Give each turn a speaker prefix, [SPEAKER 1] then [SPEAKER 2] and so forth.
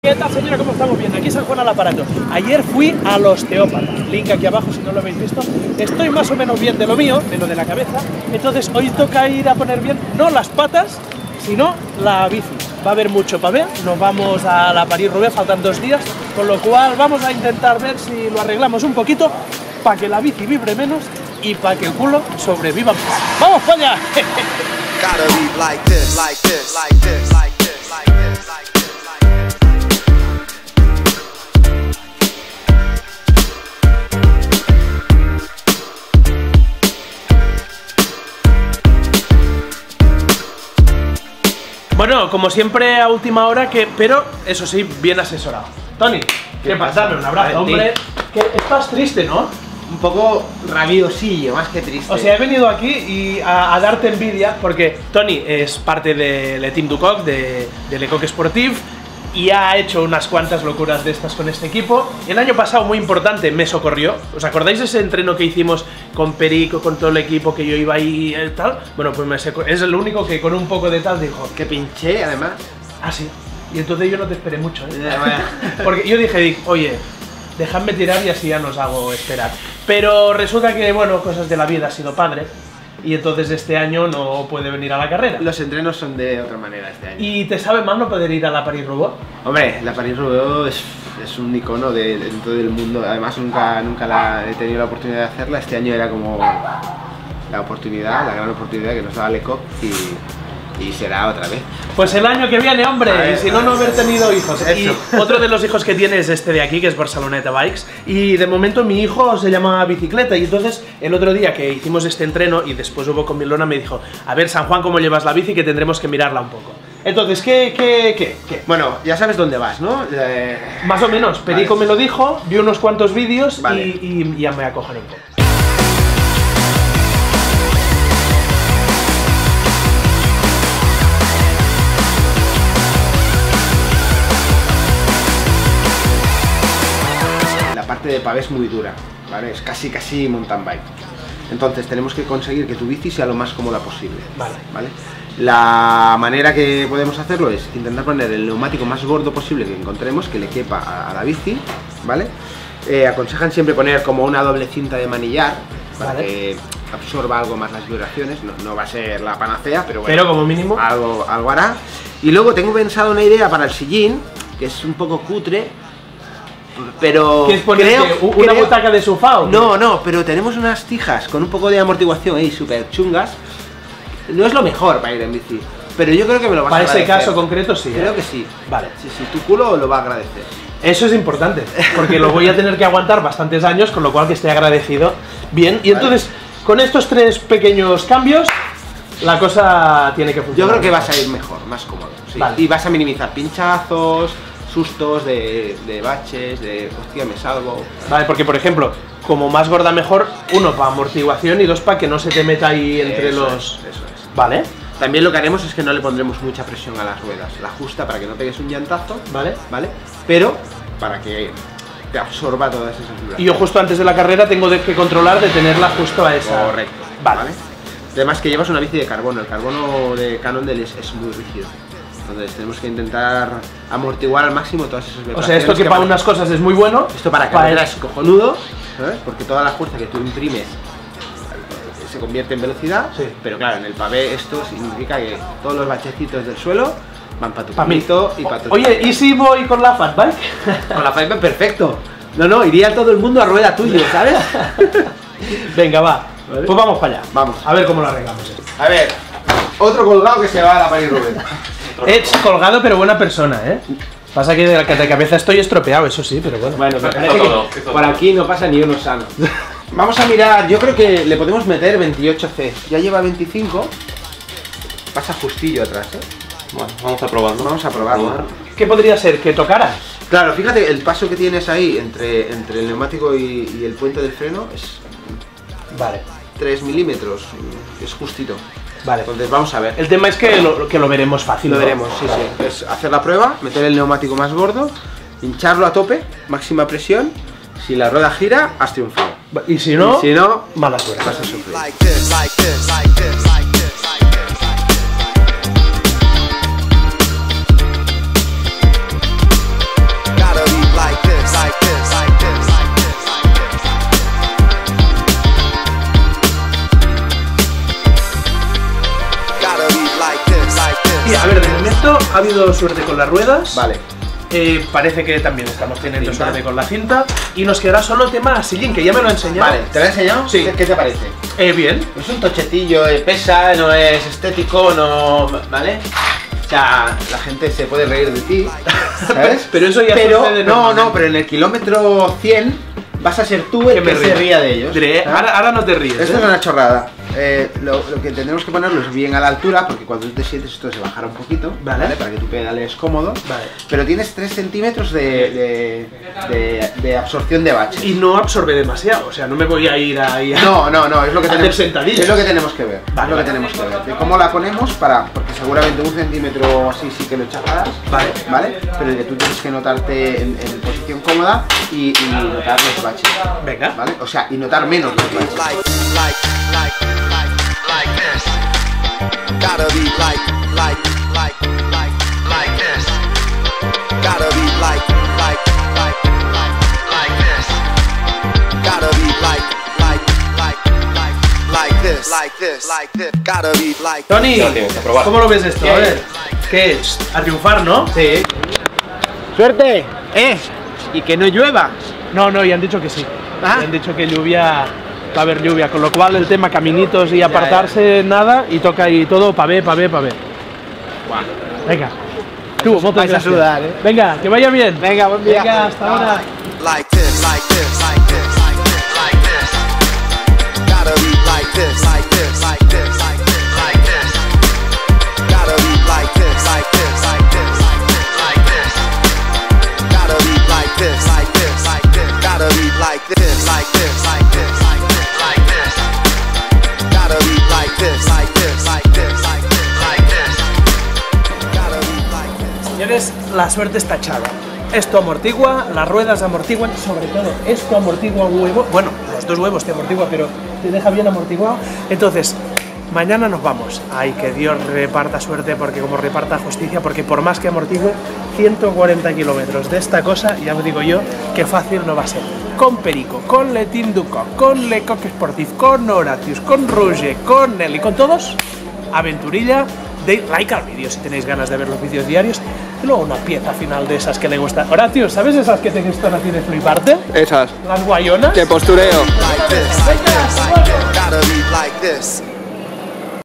[SPEAKER 1] ¿Qué tal, señora? ¿Cómo estamos viendo? Aquí San Juan al aparato. Ayer fui al osteópata, link aquí abajo si no lo habéis visto. Estoy más o menos bien de lo mío, menos de la cabeza. Entonces hoy toca ir a poner bien, no las patas, sino la bici. Va a haber mucho pavé, nos vamos a la París-Roubaix, faltan 2 días, con lo cual vamos a intentar ver si lo arreglamos un poquito para que la bici vibre menos y para que el culo sobreviva más. ¡Vamos para allá! Bueno, como siempre a última hora, pero eso sí, bien asesorado. Tony, ¿qué pasa? Dame un abrazo, hombre. Estás triste, ¿no?
[SPEAKER 2] Un poco rabiosillo, más que triste.
[SPEAKER 1] O sea, he venido aquí y a darte envidia porque Tony es parte del Team Ducoc, de Lecoq Sportif, y ha hecho unas cuantas locuras de estas con este equipo. El año pasado, muy importante, me socorrió. ¿Os acordáis de ese entreno que hicimos con Perico, con todo el equipo, que yo iba ahí y tal? Bueno, pues es el único que con un poco de tal dijo...
[SPEAKER 2] Que pinché, además.
[SPEAKER 1] Ah, sí. Y entonces yo no te esperé mucho, ¿eh? Porque yo dije, oye, dejadme tirar y así ya nos hago esperar. Pero resulta que, bueno, cosas de la vida, ha sido padre. Y entonces este año no puede venir a la carrera.
[SPEAKER 2] Los entrenos son de otra manera este año.
[SPEAKER 1] ¿Y te sabe mal no poder ir a la París-Roubaix?
[SPEAKER 2] Hombre, la París-Roubaix es un icono de todo el mundo. Además nunca he tenido la oportunidad de hacerla. Este año era como la gran oportunidad que nos daba Lecoq y será otra vez.
[SPEAKER 1] Pues el año que viene, hombre, y si no haber tenido hijos.
[SPEAKER 2] Eso.
[SPEAKER 1] Y otro de los hijos que tiene es este de aquí, que es Barceloneta Bikes. Y de momento mi hijo se llama Bicicleta. Y entonces el otro día que hicimos este entreno y después hubo con Milona, me dijo: a ver, San Juan, ¿cómo llevas la bici? Que tendremos que mirarla un poco. Entonces, ¿qué?
[SPEAKER 2] Bueno, ya sabes dónde vas, ¿no?
[SPEAKER 1] Más o menos, Perico me lo dijo, vi unos cuantos vídeos
[SPEAKER 2] vale.
[SPEAKER 1] y ya me voy a coger un poco.
[SPEAKER 2] La parte de pavé es muy dura, ¿vale? Es casi mountain bike. Entonces tenemos que conseguir que tu bici sea lo más cómoda posible. ¿Vale? La manera que podemos hacerlo es intentar poner el neumático más gordo posible que encontremos, que le quepa a la bici, ¿vale? Aconsejan siempre poner como una doble cinta de manillar para que absorba algo más las vibraciones. No va a ser la panacea, pero bueno,
[SPEAKER 1] pero como mínimo
[SPEAKER 2] algo hará. Y luego tengo pensado una idea para el sillín, que es un poco cutre, pero
[SPEAKER 1] ¿qué es poner una butaca de sofá o qué?
[SPEAKER 2] No, pero tenemos unas tijas con un poco de amortiguación ahí súper chungas. No es lo mejor para ir en bici, pero yo creo que me lo vas a agradecer.
[SPEAKER 1] Para ese caso concreto sí.
[SPEAKER 2] Creo que sí.
[SPEAKER 1] Vale.
[SPEAKER 2] Sí, tu culo lo va a agradecer.
[SPEAKER 1] Eso es importante, porque lo voy a tener que aguantar bastantes años, con lo cual que esté agradecido. Bien, y entonces, con estos 3 pequeños cambios, la cosa tiene que funcionar.
[SPEAKER 2] Yo creo que vas a ir mejor, más cómodo. Sí.
[SPEAKER 1] Vale.
[SPEAKER 2] Y vas a minimizar pinchazos, sustos de baches, de hostia, me salgo.
[SPEAKER 1] Vale, porque por ejemplo, como más gorda mejor, 1 para amortiguación y 2 para que no se te meta ahí entre los...
[SPEAKER 2] Eso es.
[SPEAKER 1] Vale.
[SPEAKER 2] También lo que haremos es que no le pondremos mucha presión a las ruedas. La justa para que no pegues un llantazo, ¿vale? Pero para que te absorba todas esas vibraciones.
[SPEAKER 1] Y yo justo antes de la carrera tengo que controlar de tenerla justo a esa...
[SPEAKER 2] Correcto. Vale. Además que llevas una bici de carbono. El carbono de Cannondale es muy rígido. Entonces tenemos que intentar amortiguar al máximo todas esas vibraciones.
[SPEAKER 1] O sea, esto que para unas cosas es muy bueno.
[SPEAKER 2] Esto para carrera es cojonudo, ¿sabes? Porque toda la fuerza que tú imprimes se convierte en velocidad, pero claro, en el pavé esto significa que todos los bachecitos del suelo van para tu palito y para tu...
[SPEAKER 1] Oye, ¿y si voy con la fat bike?
[SPEAKER 2] Con la fat bike perfecto. No, iría todo el mundo a rueda tuyo, ¿sabes?
[SPEAKER 1] Venga, va. ¿Vale? Pues vamos para allá.
[SPEAKER 2] Vamos.
[SPEAKER 1] A ver cómo lo arreglamos.
[SPEAKER 2] A ver, otro colgado que se va a la París-Roubaix.
[SPEAKER 1] Es colgado pero buena persona, ¿eh? Pasa que de cabeza estoy estropeado, eso sí, pero bueno.
[SPEAKER 2] Bueno, por aquí no pasa ni uno sano. Vamos a mirar, yo creo que le podemos meter 28C. Ya lleva 25. Pasa justillo atrás, ¿eh?
[SPEAKER 3] Bueno, vamos a probarlo.
[SPEAKER 2] Vamos a probarlo.
[SPEAKER 1] ¿Qué podría ser? ¿Que tocara?
[SPEAKER 2] Claro, fíjate, el paso que tienes ahí entre el neumático y el puente del freno es...
[SPEAKER 1] Vale.
[SPEAKER 2] 3 milímetros, es justito.
[SPEAKER 1] Vale.
[SPEAKER 2] Entonces vamos a ver.
[SPEAKER 1] El tema es que lo veremos fácil.
[SPEAKER 2] Lo veremos, sí. Es hacer la prueba, meter el neumático más gordo, hincharlo a tope, máxima presión. Si la rueda gira, has triunfado.
[SPEAKER 1] Y si no,
[SPEAKER 2] mala suerte. Vas a sufrir.
[SPEAKER 1] ha habido suerte con las ruedas.
[SPEAKER 2] Vale.
[SPEAKER 1] Parece que también estamos teniendo
[SPEAKER 2] Cinta.
[SPEAKER 1] suerte con la cinta. Y nos quedará solo tema sillín, que ya me lo ha enseñado.
[SPEAKER 2] Vale, ¿te lo he enseñado?
[SPEAKER 1] Sí.
[SPEAKER 2] ¿Qué te parece?
[SPEAKER 1] Bien.
[SPEAKER 2] Es un tochecillo, pesa, no es estético, no... ¿vale? O sea, la gente se puede reír de ti, ¿sabes?
[SPEAKER 1] Pero eso ya sucede
[SPEAKER 2] no,
[SPEAKER 1] normalmente.
[SPEAKER 2] pero en el kilómetro 100 vas a ser tú el que se ría de ellos.
[SPEAKER 1] Ahora no te ríes.
[SPEAKER 2] Esto es una chorrada. Lo que tendremos que ponerlo es bien a la altura, porque cuando tú te sientes esto se bajará un poquito,
[SPEAKER 1] Vale.
[SPEAKER 2] Para que tu pedales cómodo.
[SPEAKER 1] Vale.
[SPEAKER 2] Pero tienes 3 centímetros de absorción de baches.
[SPEAKER 1] Y no absorbe demasiado, o sea, no me voy a ir ahí a...
[SPEAKER 2] No, es lo que
[SPEAKER 1] hacer
[SPEAKER 2] tenemos,
[SPEAKER 1] sentadillas.
[SPEAKER 2] es lo que tenemos que ver.
[SPEAKER 1] Vale,
[SPEAKER 2] es lo que tenemos que ver. De cómo la ponemos porque seguramente 1 centímetro así sí que lo chafarás. Vale. Pero que tú tienes que notarte en posición cómoda y notar los baches.
[SPEAKER 1] Venga.
[SPEAKER 2] ¿Vale? O sea, y notar menos los baches.
[SPEAKER 3] Like this. Gotta be like this. Gotta be like this. Gotta be like this. Gotta be like.
[SPEAKER 1] Tony,
[SPEAKER 4] Ya tengo que probar.
[SPEAKER 1] ¿cómo lo ves esto? A ver, ¿qué es? A triunfar, ¿no?
[SPEAKER 2] Sí. ¡Suerte! Y que no llueva.
[SPEAKER 1] No, y han dicho que sí.
[SPEAKER 2] Ah.
[SPEAKER 1] Han dicho que lluvia, va a haber lluvia, con lo cual el tema caminitos y apartarse, nada, y toca ahí todo pavé. Venga. Tú, moto
[SPEAKER 2] vais a sudar, ¿eh?
[SPEAKER 1] Venga, que vaya bien.
[SPEAKER 2] Venga, buen día.
[SPEAKER 1] Venga, hasta ahora.
[SPEAKER 3] Like this. Gotta be like this. Gotta be like this. Gotta be like this. Gotta be like this. Gotta be like this.
[SPEAKER 1] Señores, la suerte está echada. Esto amortigua, las ruedas amortiguan, sobre todo esto amortigua un huevo. Bueno, los 2 huevos te amortigua, pero te deja bien amortiguado. Entonces, mañana nos vamos. Ay, que Dios reparta suerte, porque como reparta justicia, porque por más que amortigue, 140 kilómetros de esta cosa, ya os digo yo, que fácil no va a ser. Con Perico, con Le Team Duco, con Le Coq Sportif, con Horatius, con Rouge, con Nelly, con todos, aventurilla. De like al vídeo si tenéis ganas de ver los vídeos diarios. Y luego una pieza final de esas que le gusta. Horatius, ¿sabes esas que te gustan así de fliparte?
[SPEAKER 4] Esas.
[SPEAKER 1] Las guayonas.
[SPEAKER 4] Que postureo.
[SPEAKER 3] Like this. Gotta be like this.